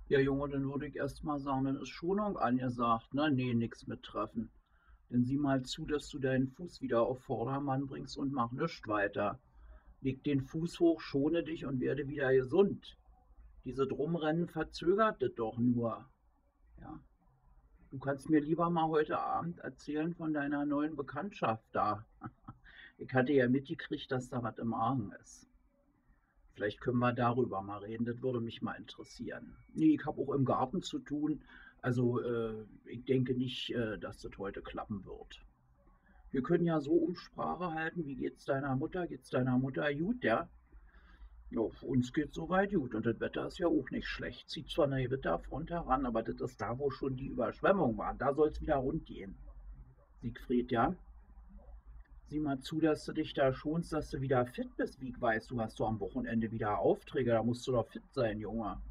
Ja, Junge, dann würde ich erst mal sagen, dann ist Schonung angesagt, ne? Ne, nix mit Treffen. Dann sieh mal zu, dass du deinen Fuß wieder auf Vordermann bringst und mach nischt weiter. Leg den Fuß hoch, schone dich und werde wieder gesund. Diese Drumrennen verzögert das doch nur. Ja. Du kannst mir lieber mal heute Abend erzählen von deiner neuen Bekanntschaft da. Ich hatte ja mitgekriegt, dass da was im Argen ist. Vielleicht können wir darüber mal reden, das würde mich mal interessieren. Nee, ich habe auch im Garten zu tun, also ich denke nicht, dass das heute klappen wird. Wir können ja so Umsprache halten, wie geht's deiner Mutter? Geht's deiner Mutter gut, ja? Ja, für uns geht's soweit gut und das Wetter ist ja auch nicht schlecht. Zieht zwar eine Gewitterfront heran, aber das ist da, wo schon die Überschwemmung war. Da soll's wieder rund gehen. Siegfried, ja? Sieh mal zu, dass du dich da schonst, dass du wieder fit bist. Wie ich weiß, du hast doch am Wochenende wieder Aufträge, da musst du doch fit sein, Junge.